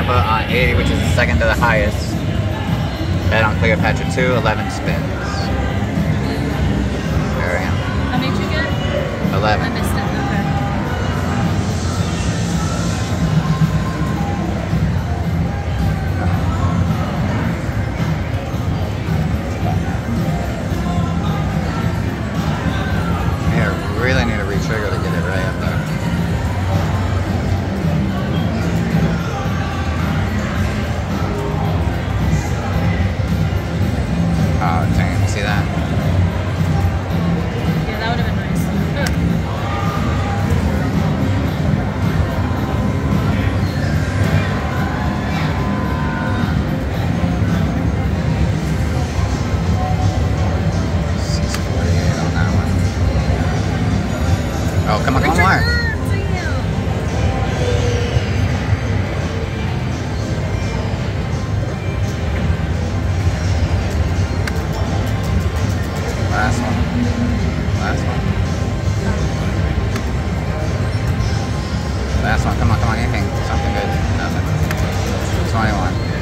Tampa on 80, which is the second to the highest. Bet on Cleopatra 2, 11 spins. There I am. How many did you get? 11. I missed it, okay. Really need to re-trigger to get it right up there. Oh dang, you see that? Yeah, that would have been nice. Oh, come on, come on. Last one. Last one. Last one. Come on, come on. Anything. Something good. Nothing. 21.